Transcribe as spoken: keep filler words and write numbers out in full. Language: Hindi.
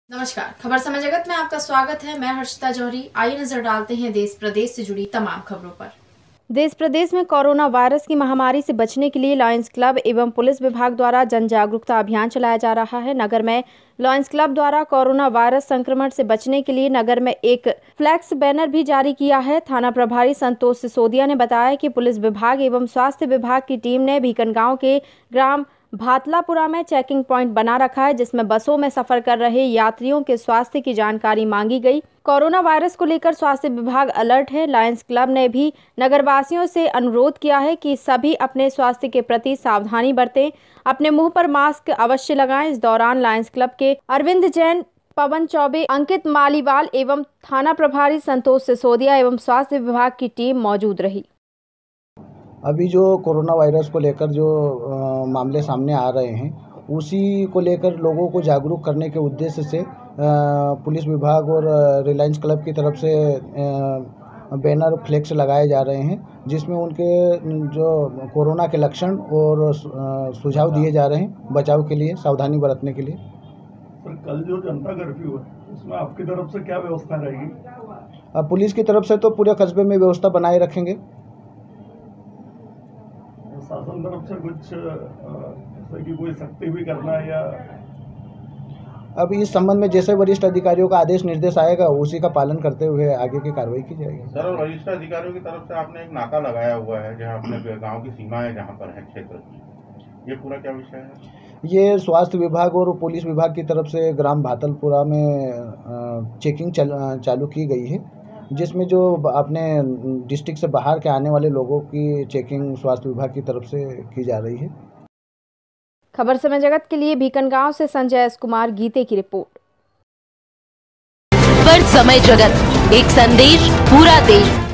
नमस्कार, खबर समय जगत में आपका स्वागत है। मैं हर्षिता जौहरी। आइए नजर डालते हैं देश प्रदेश से जुड़ी तमाम खबरों पर। देश प्रदेश में कोरोना वायरस की महामारी से बचने के लिए लायंस क्लब एवं पुलिस विभाग द्वारा जन जागरूकता अभियान चलाया जा रहा है। नगर में लायंस क्लब द्वारा कोरोना वायरस संक्रमण से बचने के लिए नगर में एक फ्लैक्स बैनर भी जारी किया है। थाना प्रभारी संतोष सिसोदिया ने बताया कि पुलिस विभाग एवं स्वास्थ्य विभाग की टीम ने भीकनगांव के ग्राम भातलापुरा में चेकिंग पॉइंट बना रखा है, जिसमें बसों में सफर कर रहे यात्रियों के स्वास्थ्य की जानकारी मांगी गई। कोरोना वायरस को लेकर स्वास्थ्य विभाग अलर्ट है। लायंस क्लब ने भी नगरवासियों से अनुरोध किया है कि सभी अपने स्वास्थ्य के प्रति सावधानी बरतें, अपने मुंह पर मास्क अवश्य लगाएं। इस दौरान लायंस क्लब के अरविंद जैन, पवन चौबे, अंकित मालीवाल एवं थाना प्रभारी संतोष सिसोदिया एवं स्वास्थ्य विभाग की टीम मौजूद रही। अभी जो कोरोना वायरस को लेकर जो आ, मामले सामने आ रहे हैं, उसी को लेकर लोगों को जागरूक करने के उद्देश्य से आ, पुलिस विभाग और रिलायंस क्लब की तरफ से आ, बैनर फ्लेक्स लगाए जा रहे हैं, जिसमें उनके जो कोरोना के लक्षण और सुझाव दिए जा रहे हैं बचाव के लिए, सावधानी बरतने के लिए। सर, कल जो जनता कर्फ्यू है उसमें आपकी तरफ से क्या व्यवस्था रहेगी? पुलिस की तरफ से तो पूरे कस्बे में व्यवस्था बनाए रखेंगे। शासन तरफ से कुछ जैसे कि कोई सख्ती भी करना है या? अब इस संबंध में जैसे वरिष्ठ अधिकारियों का आदेश निर्देश आएगा, उसी का पालन करते हुए आगे की कार्रवाई की जाएगी। सर, और वरिष्ठ अधिकारियों की तरफ से आपने एक नाका लगाया हुआ है जहां अपने गांव की सीमा है, जहां पर है क्षेत्र की, ये पूरा क्या विषय है? ये स्वास्थ्य विभाग और पुलिस विभाग की तरफ से ग्राम भातलपुरा में चेकिंग चल, चालू की गई है, जिसमें जो अपने डिस्ट्रिक्ट से बाहर के आने वाले लोगों की चेकिंग स्वास्थ्य विभाग की तरफ से की जा रही है। खबर समय जगत के लिए भीकनगांव से संजय कुमार गीते की रिपोर्ट। खबर समय जगत, एक संदेश पूरा देश।